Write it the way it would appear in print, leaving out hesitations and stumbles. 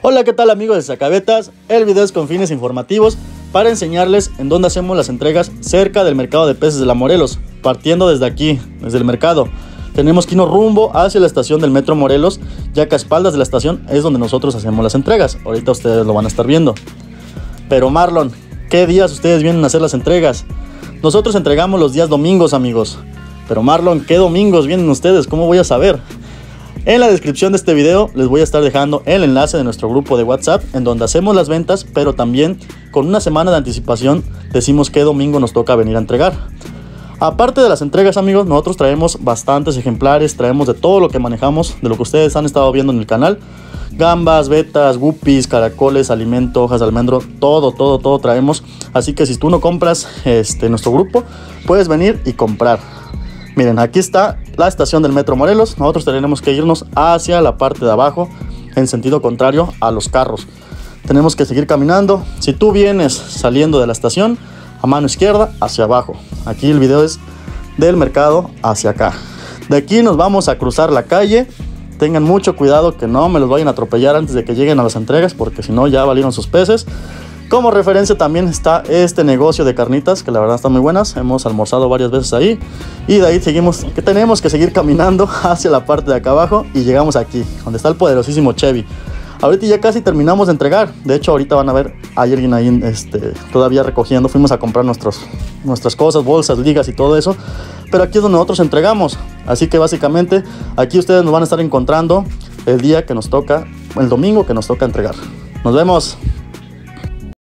Hola, ¿qué tal amigos de Sacabetas? El video es con fines informativos para enseñarles en dónde hacemos las entregas cerca del mercado de peces de La Morelos. Partiendo desde aquí, desde el mercado, tenemos que irnos rumbo hacia la estación del Metro Morelos, ya que a espaldas de la estación es donde nosotros hacemos las entregas. Ahorita ustedes lo van a estar viendo. Pero Marlon, ¿qué días ustedes vienen a hacer las entregas? Nosotros entregamos los días domingos, amigos. Pero Marlon, ¿qué domingos vienen ustedes? ¿Cómo voy a saber? En la descripción de este video les voy a estar dejando el enlace de nuestro grupo de WhatsApp en donde hacemos las ventas, pero también con una semana de anticipación decimos qué domingo nos toca venir a entregar. Aparte de las entregas, amigos, nosotros traemos bastantes ejemplares, traemos de todo lo que manejamos, de lo que ustedes han estado viendo en el canal. Gambas, vetas, guppies, caracoles, alimento, hojas de almendro, todo traemos. Así que si tú no compras nuestro grupo, puedes venir y comprar. Miren, aquí está la estación del Metro Morelos. Nosotros tenemos que irnos hacia la parte de abajo, en sentido contrario a los carros. Tenemos que seguir caminando. Si tú vienes saliendo de la estación, a mano izquierda, hacia abajo. Aquí el video es del mercado hacia acá. De aquí nos vamos a cruzar la calle. Tengan mucho cuidado que no me los vayan a atropellar antes de que lleguen a las entregas, porque si no ya valieron sus peces. Como referencia también está este negocio de carnitas, que la verdad están muy buenas. Hemos almorzado varias veces ahí. Y de ahí seguimos, que tenemos que seguir caminando hacia la parte de acá abajo. Y llegamos aquí, donde está el poderosísimo Chevy. Ahorita ya casi terminamos de entregar. De hecho, ahorita van a ver, hay alguien ahí todavía recogiendo. Fuimos a comprar nuestras cosas, bolsas, ligas y todo eso. Pero aquí es donde nosotros entregamos. Así que básicamente aquí ustedes nos van a estar encontrando el día que nos toca, el domingo que nos toca entregar. Nos vemos.